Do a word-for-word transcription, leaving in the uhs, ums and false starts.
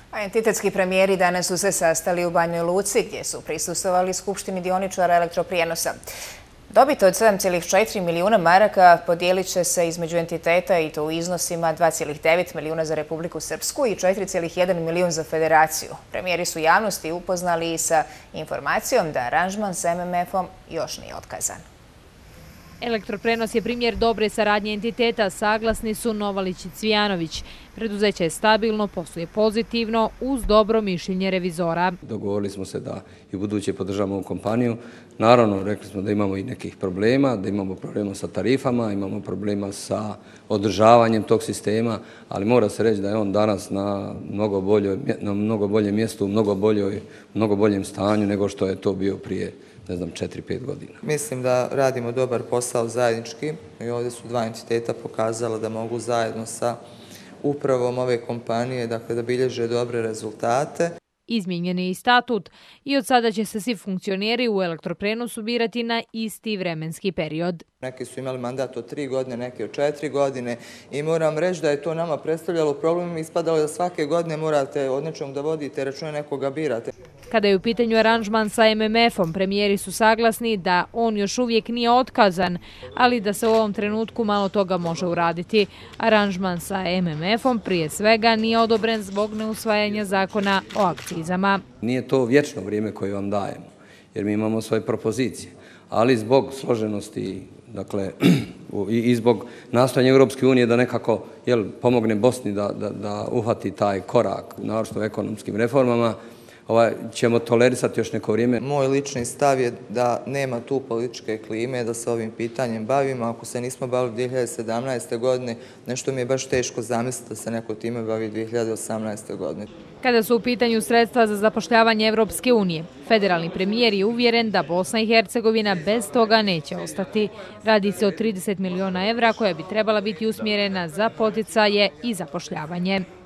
A entitetski premijeri danas su se sastali u Banjoj Luci, gdje su prisustvovali skupštini dioničara elektroprijenosa. Dobit od sedam zarez četiri milijuna maraka podijelit će se između entiteta i to u iznosima dva zarez devet milijuna za Republiku Srpsku i četiri zarez jedan milijun za Federaciju. Premijeri su javnosti upoznali i sa informacijom da aranžman s M M F-om još nije otkazan. Elektroprenos je primjer dobre saradnje entiteta, saglasni su Novalić i Cvijanović. Preduzeće je stabilno, posluje pozitivno, uz dobro mišljenje revizora. Dogovorili smo se da i u buduće podržavamo ovu kompaniju. Naravno, rekli smo da imamo i nekih problema, da imamo problema sa tarifama, imamo problema sa održavanjem tog sistema, ali mora se reći da je on danas na mnogo, boljoj, na mnogo boljem mjestu, u mnogo, boljoj, mnogo boljem stanju nego što je to bio prije, ne znam, četiri pet godina. Mislim da radimo dobar posao zajednički i ovdje su dva entiteta pokazala da mogu zajedno sa upravom ove kompanije, dakle, da bilježe dobre rezultate. Izmijenjen je i statut i od sada će se svi funkcioneri u elektroprenosu birati na isti vremenski period. Neki su imali mandat od tri godine, neki od četiri godine i moram reći da je to nama predstavljalo problem i ispadalo da svake godine morate od nečemu da vodite računa, nekoga birate. Kada je u pitanju aranžman sa M M F-om, premijeri su saglasni da on još uvijek nije otkazan, ali da se u ovom trenutku malo toga može uraditi. Aranžman sa M M F-om prije svega nije odobren zbog neusvajanja zakona o akcizama. Nije to vječno vrijeme koje vam dajemo, jer mi imamo svoje propozicije, ali zbog složenosti, dakle, i zbog nastojanja Europske unije da nekako jel, pomogne Bosni da, da, da uhvati taj korak, naročito u ekonomskim reformama, Ovaj, ćemo tolerisati još neko vrijeme. Moj lični stav je da nema tu političke klime, da se ovim pitanjem bavimo. Ako se nismo bavili dvije hiljade sedamnaeste. godine, nešto mi je baš teško zamisliti da se neko time bavi dvije hiljade osamnaeste. godine. Kada su u pitanju sredstva za zapošljavanje Evropske unije, federalni premijer je uvjeren da Bosna i Hercegovina bez toga neće ostati. Radi se o trideset milijuna evra koja bi trebala biti usmjerena za poticaje i zapošljavanje.